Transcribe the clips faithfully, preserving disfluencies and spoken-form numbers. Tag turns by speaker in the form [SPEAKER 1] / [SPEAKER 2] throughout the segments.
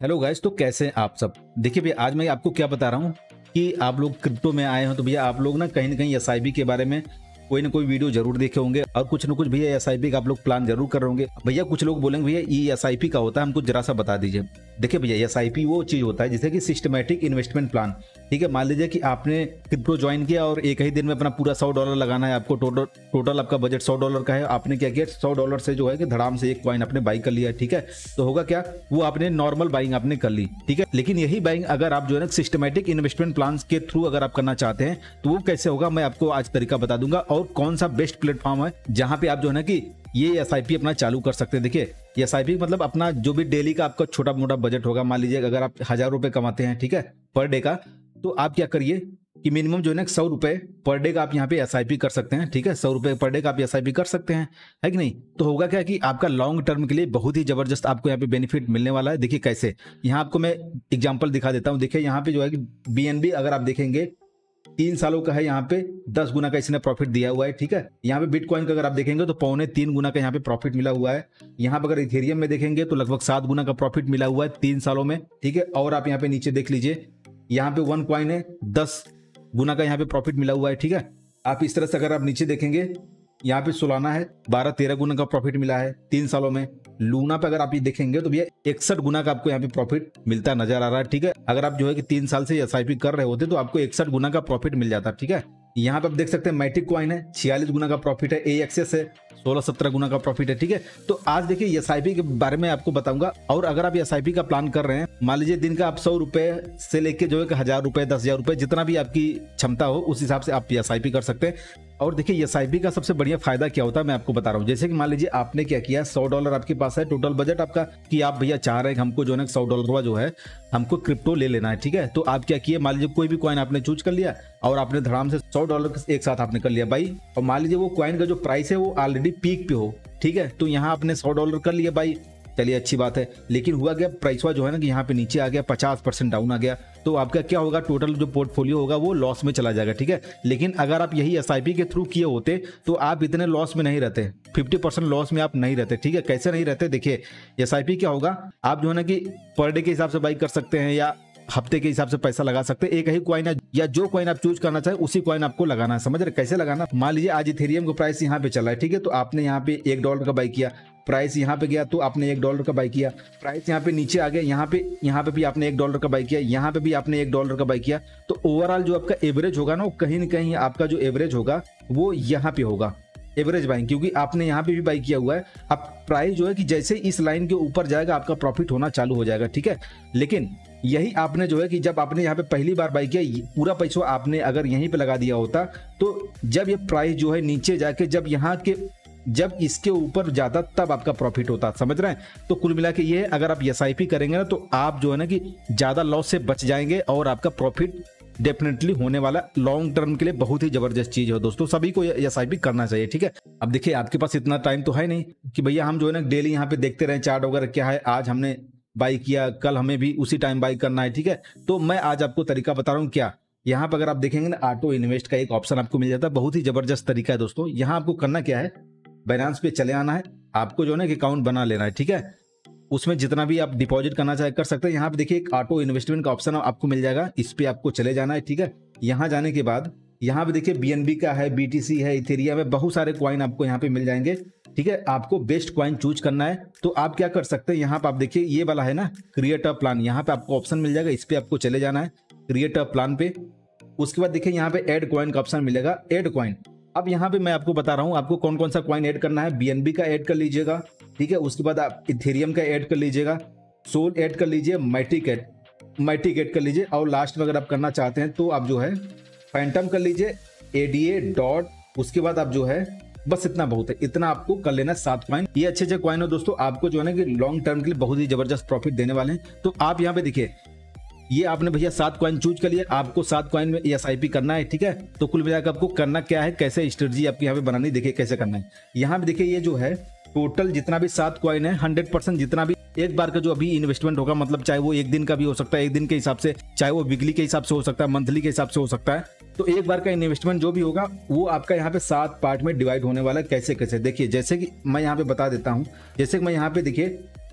[SPEAKER 1] Hello guys, तो कैसे हैं आप सब। देखिए भैया, आज मैं आपको क्या बता रहा हूँ कि आप लोग क्रिप्टो में आए हो तो भैया आप लोग ना कहीं ना कहीं एस आई पी के बारे में कोई ना कोई वीडियो जरूर देखे होंगे और कुछ ना कुछ भैया एस आई पी का आप लोग प्लान जरूर कर रहे होंगे। भैया कुछ लोग बोलेंगे भैया ये एस आई पी का होता है, हमको जरा सा बता दीजिए। देखिए भैया, एस आई पी वो चीज होता है जैसे कि सिस्टमैटिक इन्वेस्टमेंट प्लान। ठीक है, मान लीजिए कि आपने क्रिप्टो ज्वाइन किया और एक ही दिन में अपना पूरा सौ डॉलर लगाना है आपको। टोटल टोटल आपका बजट सौ डॉलर का है। आपने क्या किया, सौ डॉलर से जो है कि धड़ाम से एक कॉइन आपने बाई कर लिया। ठीक है, तो होगा क्या, वो आपने नॉर्मल बाइंग आपने कर ली। ठीक है, लेकिन यही बाइंग अगर आप जो है ना सिस्टमैटिक इन्वेस्टमेंट प्लान के थ्रू अगर आप करना चाहते हैं तो वो कैसे होगा, मैं आपको आज तरीका बता दूंगा। और कौन सा बेस्ट प्लेटफॉर्म है जहां पे आप जो है ना कि ये एस आई पी अपना चालू कर सकते हैं। देखिए, एस आई पी मतलब अपना जो भी डेली का आपका छोटा मोटा बजट होगा। मान लीजिए अगर आप हजार रुपए कमाते हैं, ठीक है, पर डे का, तो आप क्या करिए कि मिनिमम जो है ना सौ रुपए पर डे का आप यहाँ पे एस आई पी कर सकते हैं। ठीक है, सौ रुपए पर डे का आप एस आई पी कर सकते हैं, है कि नहीं। तो होगा क्या कि आपका लॉन्ग टर्म के लिए बहुत ही जबरदस्त आपको यहाँ पे बेनिफिट मिलने वाला है। देखिए कैसे, यहाँ आपको मैं एग्जांपल दिखा देता हूँ। देखिए यहाँ पे जो है कि बी एन बी अगर आप देखेंगे तीन सालों का है, यहाँ पे दस गुना का इसने प्रॉफिट दिया हुआ है। ठीक है, यहाँ पे बिटकॉइन का अगर आप देखेंगे तो पौने तीन गुना का यहाँ पे प्रॉफिट मिला हुआ है। यहाँ पे अगर इथेरियम में देखेंगे तो लगभग सात गुना का प्रॉफिट मिला हुआ है तीन सालों में। ठीक है, और आप यहाँ पे नीचे देख लीजिए, यहाँ पे वन कॉइन है दस गुना का यहाँ पे प्रॉफिट मिला हुआ है। ठीक है, आप इस तरह से अगर आप नीचे देखेंगे, यहाँ पे सोलाना है बारह तेरह गुना का प्रॉफिट मिला है तीन सालों में। लूना पे अगर आप ये देखेंगे तो भैया इकसठ गुना का आपको यहाँ पे प्रॉफिट मिलता नजर आ रहा है। ठीक है, अगर आप जो है कि तीन साल से एस आई पी कर रहे होते तो आपको इकसठ गुना का प्रॉफिट मिल जाता। ठीक है, यहाँ पे आप देख सकते हैं मैटिक कॉइन है छियालीस गुना का प्रॉफिट है। ए एक्सेस है सोलह सत्रह गुना का प्रॉफिट है। ठीक है, तो आज देखिए एस आई पी के बारे में आपको बताऊंगा। और अगर आप एस आई पी का प्लान कर रहे हैं, मान लीजिए दिन का आप सौ रुपए से लेके जो है कि हजार रुपए दस हजार रुपए जितना भी आपकी क्षमता हो उस हिसाब से आप एस आई पी कर सकते हैं। और देखिए एस आई पी का सबसे बढ़िया फायदा क्या होता है मैं आपको बता रहा हूँ। जैसे कि मान लीजिए आपने क्या किया, सौ डॉलर आपके पास है टोटल बजट आपका, कि आप भैया चाह रहे हैं कि हमको जो है सौ डॉलर जो है हमको क्रिप्टो ले लेना है। ठीक है, तो आप क्या किए, मान लीजिए कोई भी कॉइन आपने चूज कर लिया और आपने धड़ाम से सौ डॉलर एक साथ आपने कर लिया बाई। और मान लीजिए वो कॉइन का जो प्राइस है वो ऑलरेडी पीक पे हो। ठीक है, तो यहाँ आपने सौ डॉलर कर लिया बाई, चलिए अच्छी बात है। लेकिन हुआ गया प्राइस जो है ना कि यहाँ पे नीचे आ गया, पचास परसेंट डाउन आ गया, तो आपका क्या होगा, टोटल जो पोर्टफोलियो होगा वो लॉस में चला जाएगा। ठीक है, लेकिन अगर आप यही एस आई पी के थ्रू किए होते तो आप इतने लॉस में नहीं रहते, पचास परसेंट लॉस में आप नहीं रहते। ठीक है, कैसे नहीं रहते, देखिए एस आई पी क्या होगा, आप जो है ना कि पर डे के हिसाब से बाई कर सकते हैं या हफ्ते के हिसाब से पैसा लगा सकते हैं। एक ही कॉइन है या जो कॉइन आप चूज करना चाहे उसी कॉइन आपको लगाना है। समझ रहे कैसे लगाना, मान लीजिए आज इथेरियम का प्राइस यहाँ पे चला है। ठीक है, तो आपने यहाँ पे एक डॉलर का बाई किया, प्राइस यहाँ पे गया तो आपने एक डॉलर का बाई किया, प्राइस यहाँ पे नीचे आ गया, यहाँ पे यहाँ पे भी आपने एक डॉलर का बाई किया, यहाँ पे भी आपने एक डॉलर का बाई किया, तो ओवरऑल जो आपका एवरेज होगा ना वो कहीं ना कहीं आपका जो एवरेज होगा वो यहाँ पे होगा एवरेज बाइंग, क्योंकि आपने यहाँ पे भी बाई किया हुआ है। अब प्राइस जो है कि जैसे इस लाइन के ऊपर जाएगा आपका प्रॉफिट होना चालू हो जाएगा। ठीक है, लेकिन यही आपने जो है कि जब आपने यहाँ पे पहली बार बाई किया, पूरा पैसा आपने अगर यहीं पे लगा दिया होता तो जब ये प्राइस जो है नीचे जाके जब यहाँ के जब इसके ऊपर जाता तब आपका प्रॉफिट होता। समझ रहे हैं, तो कुल मिला के ये एस आई पी करेंगे ना तो आप जो है ना कि ज्यादा लॉस से बच जाएंगे और आपका प्रॉफिट डेफिनेटली होने वाला लॉन्ग टर्म के लिए बहुत ही जबरदस्त चीज है दोस्तों। सभी को एस आई पी करना चाहिए। ठीक है, अब देखिए आपके पास इतना टाइम तो है नहीं कि भैया हम जो है ना डेली यहाँ पे देखते रहे चार्ट वगैरह क्या है, आज हमने बाई किया कल हमें भी उसी टाइम बाई करना है। ठीक है, तो मैं आज आपको तरीका बता रहा हूँ। क्या यहाँ पर अगर आप देखेंगे ना ऑटो इन्वेस्ट का एक ऑप्शन आपको मिल जाता है, बहुत ही जबरदस्त तरीका है दोस्तों। यहाँ आपको करना क्या है, बाइनेंस पे चले आना है, आपको जो है ना अकाउंट बना लेना है। ठीक है, उसमें जितना भी आप डिपॉजिट करना चाहे कर सकते हैं। यहाँ पे देखिए एक ऑटो इन्वेस्टमेंट का ऑप्शन आपको मिल जाएगा, इस पे आपको चले जाना है। ठीक है, यहाँ जाने के बाद यहाँ पे देखिए बी एन बी का है, बी टी सी है, इथेरियम है, बहुत सारे कॉइन आपको यहाँ पे मिल जाएंगे। ठीक है, आपको बेस्ट कॉइन चूज करना है तो आप क्या कर सकते हैं, यहाँ पे आप देखिए ये वाला है ना क्रिएट अ प्लान, यहाँ पे आपको ऑप्शन मिल जाएगा, इस पे आपको चले जाना है क्रिएट अ प्लान पे। उसके बाद देखिए यहाँ पे ऐड कॉइन का ऑप्शन मिलेगा, ऐड कॉइन। अब यहाँ पे मैं आपको बता रहा हूँ आपको कौन कौन सा कॉइन ऐड करना है। बी एन बी का ऐड कर लीजिएगा। ठीक है, उसके बाद आप इथेरियम का ऐड कर लीजिएगा, सोल ऐड कर लीजिए, मैटिक ऐड मैटिक ऐड कर लीजिए, और लास्ट में अगर आप करना चाहते हैं तो आप जो है फैंटम कर लीजिए, एडीए डॉट। उसके बाद आप जो है बस इतना बहुत है, इतना आपको कर लेना है सात कॉइन। ये अच्छे अच्छे कॉइन हो दोस्तों, आपको जो है ना कि लॉन्ग टर्म के लिए बहुत ही जबरदस्त प्रॉफिट देने वाले हैं। तो आप यहाँ पे देखिए ये आपने भैया सात कॉइन चूज कर लिया, आपको सात कॉइन में एस आई पी करना है। ठीक है, तो कुल मिलाकर आपको करना क्या है, कैसे स्ट्रेटजी आपकी यहाँ पे बनानी, देखिए कैसे करना है। यहाँ पे देखिए ये जो है टोटल जितना भी सात कॉइन है हंड्रेड परसेंट जितना भी एक बार का जो अभी इन्वेस्टमेंट होगा, मतलब चाहे वो एक दिन का भी हो सकता है, एक दिन के हिसाब से, चाहे वो वीकली के हिसाब से हो सकता है, मंथली के हिसाब से हो सकता है, तो एक बार का इन्वेस्टमेंट जो भी होगा वो आपका यहाँ पे सात पार्ट में डिवाइड होने वाला है। कैसे कैसे देखिए, जैसे कि मैं यहाँ पे बता देता हूँ। जैसे कि मैं यहाँ पे देखिए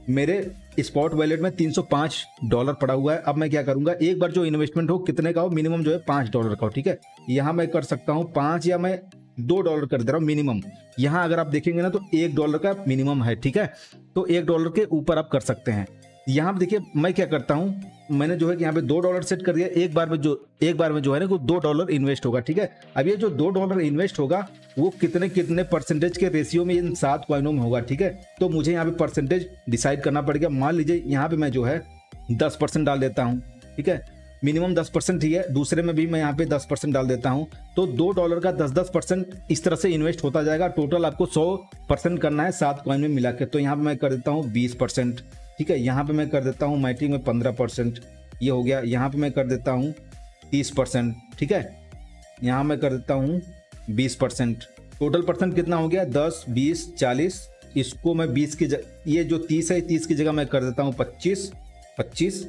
[SPEAKER 1] मेरे स्पॉट वॉलेट में तीन सौ पाँच डॉलर पड़ा हुआ है। अब मैं क्या करूंगा, एक बार जो इन्वेस्टमेंट हो कितने का हो, मिनिमम जो है पाँच डॉलर का हो, ठीक है। यहाँ मैं कर सकता हूँ पाँच या मैं दो डॉलर कर दे रहा हूँ मिनिमम। यहाँ अगर आप देखेंगे ना तो एक डॉलर का मिनिमम है, ठीक है। तो एक डॉलर के ऊपर आप कर सकते हैं। यहाँ पे देखिए मैं क्या करता हूँ, मैंने जो है कि यहाँ पे दो डॉलर सेट कर दिया। एक बार में जो एक बार में जो है ना वो दो डॉलर इन्वेस्ट होगा, ठीक है। अब ये जो दो डॉलर इन्वेस्ट होगा वो कितने कितने परसेंटेज के रेशियो में इन सात कॉइनों में होगा, ठीक है। तो मुझे यहाँ पे परसेंटेज डिसाइड करना पड़ेगा। मान लीजिए यहाँ पे मैं जो है दस परसेंट डाल देता हूँ, ठीक है। मिनिमम दस परसेंट ही है, दूसरे में भी मैं यहाँ पे दस परसेंट डाल देता हूँ। तो दो डॉलर का दस दस परसेंट इस तरह से इन्वेस्ट होता जाएगा। टोटल आपको सौ परसेंट करना है सात कॉइन में मिला के। तो यहाँ पे मैं कर देता हूँ बीस परसेंट, ठीक है। यहाँ पे मैं कर देता हूँ मैटिंग में पंद्रह परसेंट, ये हो गया। यहाँ पे मैं कर देता हूँ तीस परसेंट, ठीक है। यहाँ मैं कर देता हूँ बीस परसेंट। टोटल परसेंट कितना हो गया, दस बीस चालीस। इसको मैं बीस की जगह, ये जो तीस है तीस की जगह मैं कर देता हूँ पच्चीस पच्चीस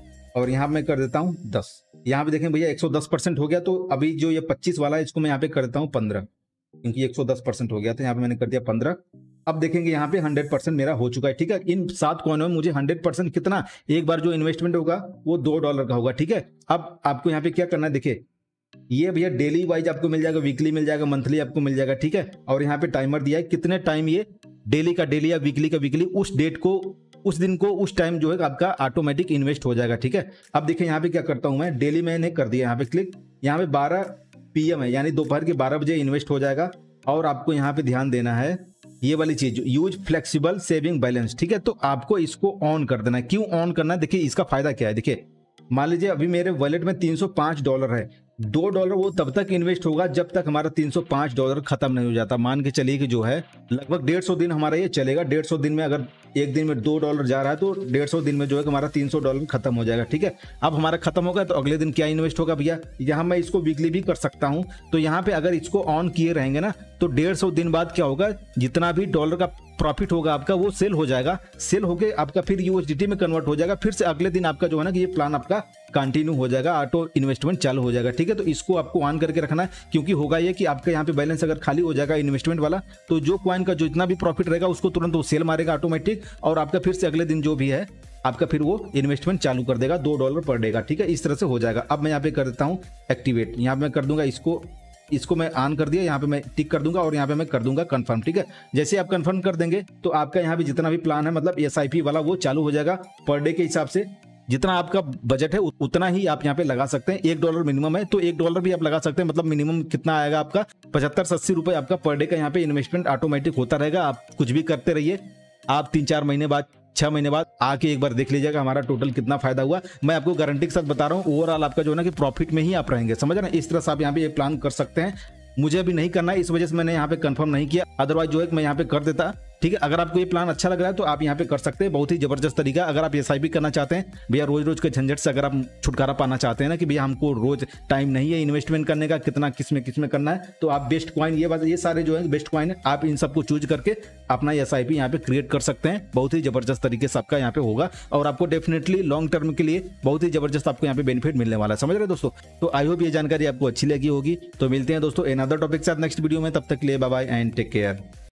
[SPEAKER 1] और यहाँ मैं कर देता हूँ दस। यहाँ पे देखें भैया एक सौ दस परसेंट हो गया। तो अभी जो ये पच्चीस वाला है इसको मैं यहाँ पे कर देता हूँ पंद्रह, क्योंकि एक सौ दस परसेंट हो गया था। यहाँ पे मैंने कर दिया पंद्रह। अब देखेंगे यहाँ पे हंड्रेड परसेंट मेरा हो चुका है, ठीक है। इन सात कॉइनों में मुझे हंड्रेड परसेंट कितना, एक बार जो इन्वेस्टमेंट होगा वो दो डॉलर का होगा, ठीक है। अब आपको यहाँ पे क्या करना है, देखिए ये भैया डेली वाइज आपको मिल जाएगा, वीकली मिल जाएगा, मंथली आपको मिल जाएगा, ठीक है। और यहाँ पे टाइमर दिया है कितने टाइम ये डेली का डेली या वीकली का वीकली, उस डेट को उस दिन को उस टाइम जो है आपका ऑटोमेटिक इन्वेस्ट हो जाएगा, ठीक है। अब देखिए यहाँ पे क्या करता हूँ मैं, डेली मैंने कर दिया यहाँ पे क्लिक। यहाँ पे बारह पी एम है, यानी दोपहर के बारह बजे इन्वेस्ट हो जाएगा। और आपको यहाँ पे ध्यान देना है ये वाली चीज, यूज फ्लेक्सिबल सेविंग बैलेंस, ठीक है। तो आपको इसको ऑन कर देना है। क्यों ऑन करना है, देखिए इसका फायदा क्या है। देखिए मान लीजिए अभी मेरे वॉलेट में तीन सौ पाँच डॉलर है, दो डॉलर वो तब तक इन्वेस्ट होगा जब तक हमारा तीन सौ पाँच डॉलर खत्म नहीं हो जाता। मान के चलिए कि जो है लगभग डेढ़ सौ दिन हमारा ये चलेगा। डेढ़ सौ दिन में अगर एक दिन में दो डॉलर जा रहा है तो डेढ़ सौ दिन में जो है हमारा तीन सौ डॉलर खत्म हो जाएगा, ठीक है। अब हमारा खत्म होगा तो अगले दिन क्या इन्वेस्ट होगा भैया, यहाँ मैं इसको वीकली भी कर सकता हूँ। तो यहाँ पे अगर इसको ऑन किए रहेंगे ना तो डेढ़ सौ दिन बाद क्या होगा, जितना भी डॉलर का प्रॉफिट होगा आपका वो सेल हो जाएगा। सेल होके आपका फिर यूएसडीटी में कन्वर्ट हो जाएगा। फिर से अगले दिन आपका जो है ना कि ये प्लान आपका कंटिन्यू हो जाएगा, ऑटो इन्वेस्टमेंट चालू हो जाएगा, ठीक है। तो इसको आपको ऑन करके रखना है, क्योंकि होगा ये कि आपका यहाँ पे बैलेंस अगर खाली हो जाएगा इन्वेस्टमेंट वाला तो जो कॉइन का जितना भी प्रॉफिट रहेगा उसको तुरंत वो सेल मारेगा ऑटोमेटिक, और आपका फिर से अगले दिन जो भी है आपका फिर वो इन्वेस्टमेंट चालू कर देगा दो डॉलर पर डे का, ठीक है। इस तरह से हो जाएगा। अब मैं यहाँ पे कर देता हूँ एक्टिवेट। यहाँ पे मैं कर दूंगा इसको इसको मैं ऑन कर दिया, यहाँ पे मैं टिक कर दूंगा और यहाँ पे मैं कर दूंगा कंफर्म, ठीक है। जैसे आप कंफर्म कर देंगे तो आपका यहाँ पे जितना भी प्लान है मतलब एस आई पी वाला वो चालू हो जाएगा। पर डे के हिसाब से जितना आपका बजट है उतना ही आप यहाँ पे लगा सकते हैं। एक डॉलर मिनिमम है तो एक डॉलर भी आप लगा सकते हैं। मतलब मिनिमम कितना आएगा आपका, पचहत्तर से अस्सी रुपए आपका पर डे का यहाँ पे इन्वेस्टमेंट ऑटोमेटिक होता रहेगा। आप कुछ भी करते रहिए, आप तीन चार महीने बाद छह महीने बाद आके एक बार देख लीजिएगा हमारा टोटल कितना फायदा हुआ। मैं आपको गारंटी के साथ बता रहा हूँ ओवरऑल आपका जो है ना कि प्रॉफिट में ही आप रहेंगे, समझ रहे हैं। इस तरह से आप यहाँ पे ये प्लान कर सकते हैं। मुझे अभी नहीं करना है, इस वजह से मैंने यहाँ पे कंफर्म नहीं किया, अदरवाइज जो है मैं यहाँ पे कर देता, ठीक है। अगर आपको ये प्लान अच्छा लग रहा है तो आप यहाँ पे कर सकते हैं। बहुत ही जबरदस्त तरीका। अगर आप एस आई पी करना चाहते हैं भैया, रोज रोज के झंझट से अगर आप छुटकारा पाना चाहते हैं ना कि भैया हमको रोज टाइम नहीं है इन्वेस्टमेंट करने का, कितना किस में किस में करना है, तो आप बेस्ट कॉइन ये बात ये सारे जो है बेस्ट कॉइन है, आप इन सबको चूज करके अपना एस आई पी यहाँ पे क्रिएट कर सकते हैं। बहुत ही जबरदस्त तरीके से आपका यहाँ पे होगा और आपको डेफिनेटली लॉन्ग टर्म के लिए बहुत ही जबरदस्त आपको यहाँ पे बेनिफिट मिलने वाला है, समझ रहे दोस्तों। तो आई होप ये जानकारी आपको अच्छी लगी होगी। तो मिलते हैं दोस्तों अनदर टॉपिक के साथ नेक्स्ट वीडियो में, तब तक के लिए bye bye and take care.